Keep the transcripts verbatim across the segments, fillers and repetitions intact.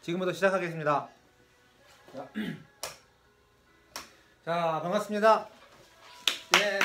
지금부터 시작하겠습니다. 자, 자 반갑습니다. 예,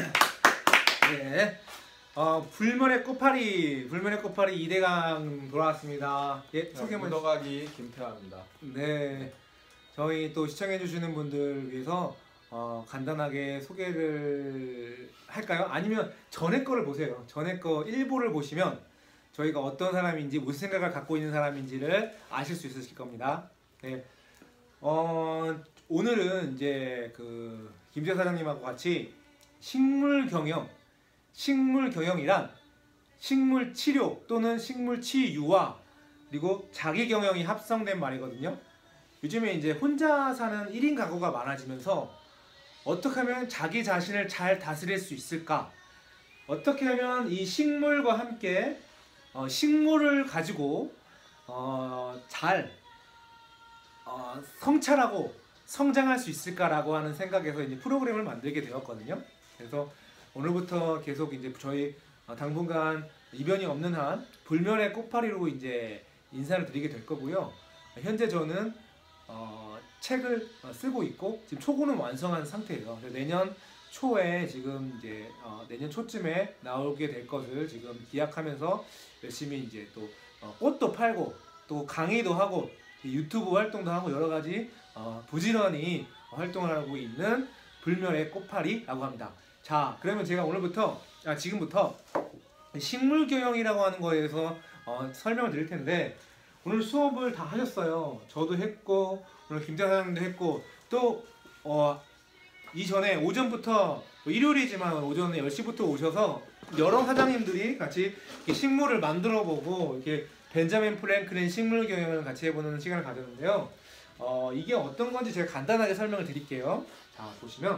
예. 어, 불면의 꽃파리, 불면의 꽃파리 이대강 돌아왔습니다. 예, 소개 한번. 묻어가기 김태환입니다. 네, 저희 또 시청해주시는 분들 위해서 어, 간단하게 소개를 할까요? 아니면 전에 거를 보세요. 전에 거 일 부를 보시면 저희가 어떤 사람인지, 무슨 생각을 갖고 있는 사람인지를 아실 수 있으실 겁니다. 네, 어, 오늘은 이제 그 김재 사장님하고 같이 식물 경영, 식물 경영이란 식물 치료 또는 식물 치유와 그리고 자기 경영이 합성된 말이거든요. 요즘에 이제 혼자 사는 일 인 가구가 많아지면서 어떻게 하면 자기 자신을 잘 다스릴 수 있을까? 어떻게 하면 이 식물과 함께 어, 식물을 가지고 어, 잘 어, 성찰하고 성장할 수 있을까라고 하는 생각에서 이제 프로그램을 만들게 되었거든요. 그래서 오늘부터 계속 이제 저희 당분간 이변이 없는 한 불면의 꽃파리로 이제 인사를 드리게 될 거고요. 현재 저는 어, 책을 쓰고 있고 지금 초고는 완성한 상태예요. 내년 초에 지금 이제 어, 내년 초쯤에 나오게 될 것을 지금 기약하면서 열심히 이제 또 어, 꽃도 팔고 또 강의도 하고 유튜브 활동도 하고 여러 가지 어, 부지런히 활동을 하고 있는 불면의 꽃파리라고 합니다. 자, 그러면 제가 오늘부터 아 지금부터 식물 경영이라고 하는 거에 대해서 어, 설명을 드릴 텐데, 오늘 수업을 다 하셨어요. 저도 했고 오늘 김재 사장님도 했고 또 어, 이전에 오전부터 일요일이지만 오전에 열 시부터 오셔서 여러 사장님들이 같이 식물을 만들어 보고 이렇게 벤자민 프랭클린 식물 경영을 같이 해보는 시간을 가졌는데요. 어, 이게 어떤 건지 제가 간단하게 설명을 드릴게요. 자, 보시면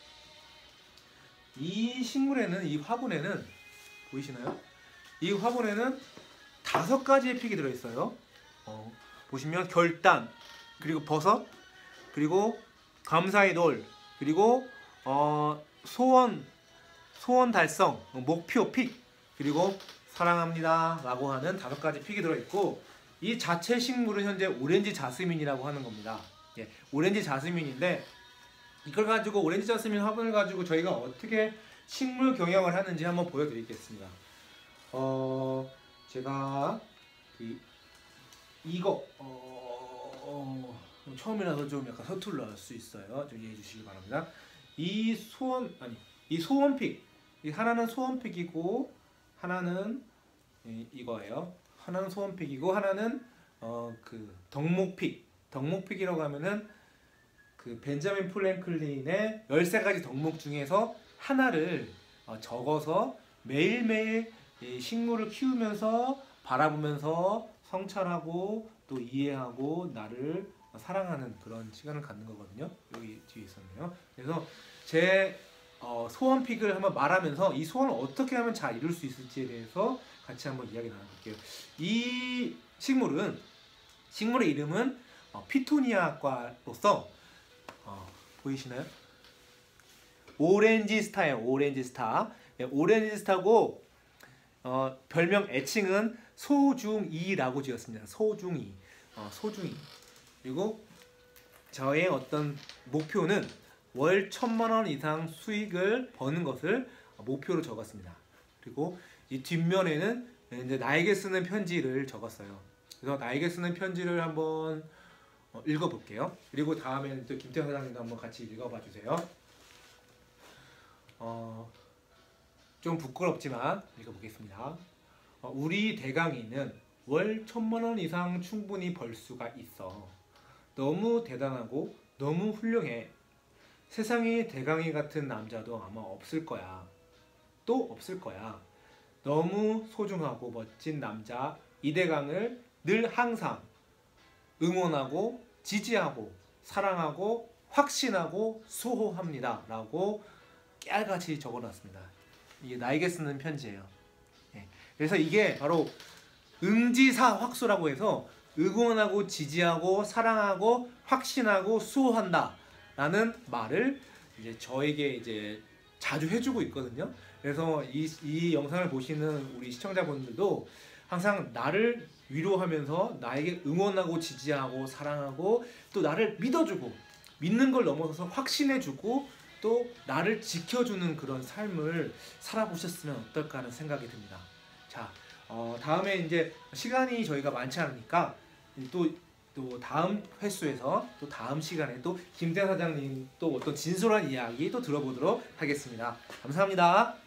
이 식물에는, 이 화분에는 보이시나요? 이 화분에는 다섯 가지의 픽이 들어있어요. 어, 보시면 결단, 그리고 버섯, 그리고 감사의 돌, 그리고 어, 소원, 소원 달성, 목표 픽, 그리고 사랑합니다 라고 하는 다섯 가지 픽이 들어있고, 이 자체 식물은 현재 오렌지 자스민이라고 하는 겁니다. 예, 오렌지 자스민인데 이걸 가지고, 오렌지 자스민 화분을 가지고 저희가 어떻게 식물 경영을 하는지 한번 보여드리겠습니다. 어, 제가 이, 이거 어, 어, 처음이라서 좀 약간 서툴러할 수 있어요. 좀 이해해 주시기 바랍니다. 이 소원, 아니 이 소원픽, 이 하나는 소원픽이고 하나는 이, 이거예요. 하나는 소원픽이고 하나는 어, 그 덕목픽. 덕목픽이라고 하면은 그 벤자민 프랭클린의 열세 가지 덕목 중에서 하나를 어, 적어서 매일매일 이 식물을 키우면서 바라보면서 성찰하고 또 이해하고 나를 사랑하는 그런 시간을 갖는 거거든요. 여기 뒤에 있었네요. 그래서 제 어, 소원픽을 한번 말하면서 이 소원을 어떻게 하면 잘 이룰 수 있을지에 대해서 같이 한번 이야기 나눠볼게요. 이 식물은, 식물의 이름은 어, 피토니아과로서 어, 보이시나요? 오렌지 스타예요. 오렌지 스타. 네, 오렌지 스타고 어, 별명 애칭은 소중이라고 지었습니다. 소중이. 어, 소중이. 그리고 저의 어떤 목표는 월 천만 원 이상 수익을 버는 것을 목표로 적었습니다. 그리고 이 뒷면에는 이제 나에게 쓰는 편지를 적었어요. 그래서 나에게 쓰는 편지를 한번 어, 읽어볼게요. 그리고 다음에는 또 김태환 사장님도 한번 같이 읽어봐 주세요. 어, 좀 부끄럽지만 읽어보겠습니다. 어, 우리 대강이는 월 천만 원 이상 충분히 벌 수가 있어. 너무 대단하고 너무 훌륭해. 세상에 대강이 같은 남자도 아마 없을 거야. 또 없을 거야. 너무 소중하고 멋진 남자 이대강을 늘 항상 응원하고 지지하고 사랑하고 확신하고 수호합니다 라고 깨알같이 적어놨습니다. 이게 나에게 쓰는 편지예요. 네. 그래서 이게 바로 응지사확수라고 해서 응원하고 지지하고 사랑하고 확신하고 수호한다 라는 말을 이제 저에게 이제 자주 해주고 있거든요. 그래서 이, 이 영상을 보시는 우리 시청자분들도 항상 나를 위로하면서 나에게 응원하고 지지하고 사랑하고 또 나를 믿어주고 믿는 걸 넘어서서 확신해주고 또 나를 지켜주는 그런 삶을 살아보셨으면 어떨까 하는 생각이 듭니다. 자, 어, 다음에 이제 시간이 저희가 많지 않으니까 또, 또 다음 횟수에서 또 다음 시간에 또 김대 사장님 또 어떤 진솔한 이야기 또 들어보도록 하겠습니다. 감사합니다.